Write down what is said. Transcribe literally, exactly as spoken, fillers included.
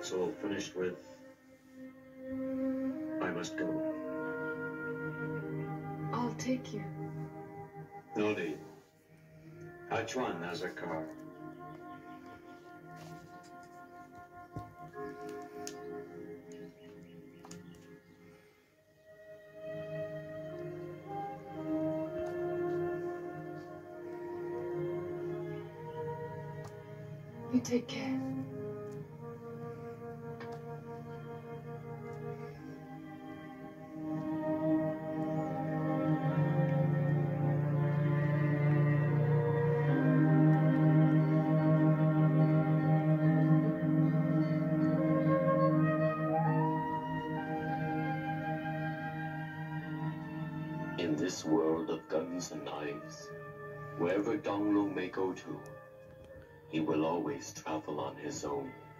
it's all finished with, I must go. I'll take you. No need. Hachuan has a car. You take care. In this world of guns and knives, wherever Dong Lo may go to, he will always travel on his own.